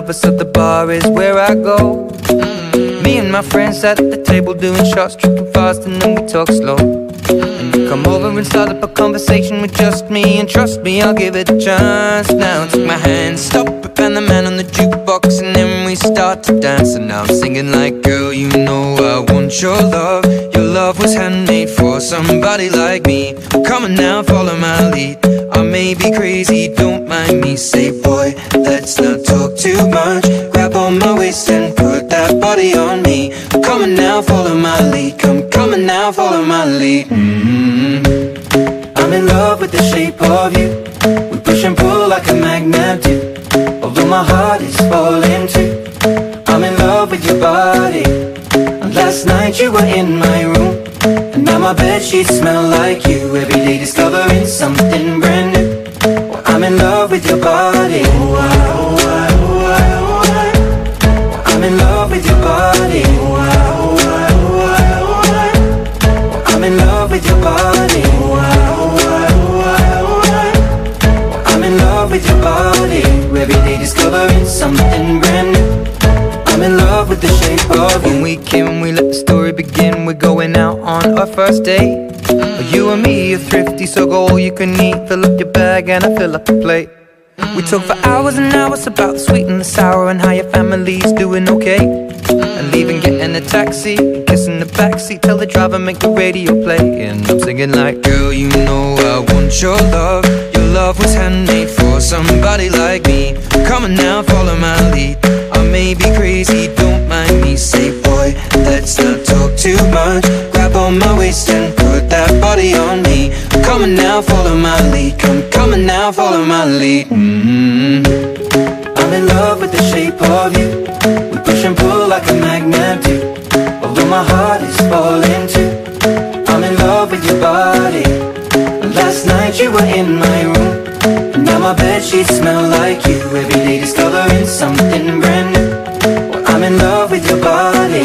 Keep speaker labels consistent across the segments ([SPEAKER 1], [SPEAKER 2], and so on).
[SPEAKER 1] of us, so the bar is where I go. Me and my friends sat at the table doing shots, tripping fast, and then we talk slow. And you come over and start up a conversation with just me, and trust me, I'll give it a chance. Now take my hand, stop it, and the man on the jukebox, and then we start to dance. And now I'm singing like, girl, you know I want your love. Your love was handmade for somebody like me. Come on now, follow my lead. I may be crazy, don't mind me. Say, boy, let's not talk too much. Grab on my waist and put that body on me. Come on now, follow my lead. Come on now, follow my lead. I'm in love with the shape of you. We push and pull like a magnet do. Although my heart is falling too, I'm in love with your body. And last night you were in my room, and now my bedsheets smell like you. Every day discovering something brand new. Well, I'm in love with your body. I'm in love with your body. I'm in love with your body. I'm in love with your body. Every day discovering something brand new. I'm in love with the shape of you. When we came, we let the story begin. We're going out on our first date. You and me are thrifty, so go all you can eat. Fill up your bag and I fill up the plate. We talk for hours and hours about the sweet and the sour, and how your family's doing okay. And leaving, getting a taxi, kissing the backseat, tell the driver make the radio play. And I'm singing like, girl, you know I want your love. Your love was handmade for somebody like me. Come on now, follow my lead. I may be crazy, don't mind me. Say, boy, let's not talk too much. Grab on my waist and put that body on me. Come on now, follow my lead. Come on now, follow my lead. I'm in love with the shape of you. We push and pull like a magnet do. Although my heart is falling too, I'm in love with your body. Last night you were in my room, and now my bedsheets smell like you. Every day discovering something brand new. Well, I'm in love with your body.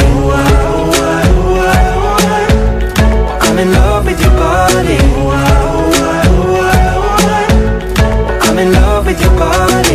[SPEAKER 1] I'm in love with your body. I'm in love with your body.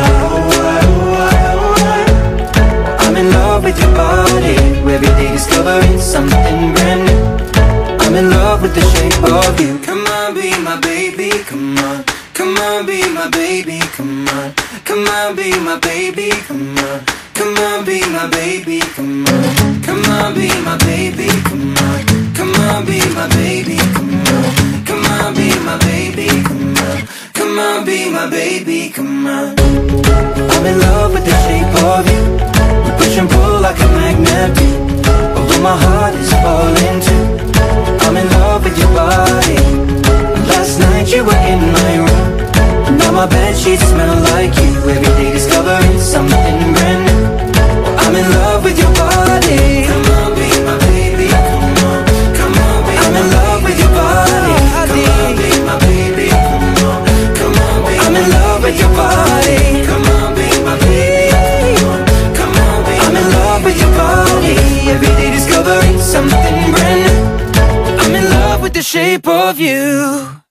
[SPEAKER 1] I'm in love with your body. Every day discovering something brand new. I'm in love with the shape of you. Come on, be my baby, come on. Come on, be my baby, come on. Come on, be my baby, come on. Come on, be my baby, come on. Come on, be my baby, come on. Come on, be my baby, come on. Come on, be my baby, come on. Come on, be my baby, come on. I'm in love with the shape of you. We push and pull like a magnet do. Although my heart is falling too, I'm in love with your body. Last night you were in my room, and now my bedsheets smell like you. Every day discovering something brand new. Well, I'm in love with your body. Come on, be my baby, come on. Come on, be I'm in love with your body. Come on, be my baby, come on. Come on, be I'm in love with your body. Come on, be my baby, come on. Come on, be I'm in love with your body. Every day discovering something brand new. I'm in love with the shape of you.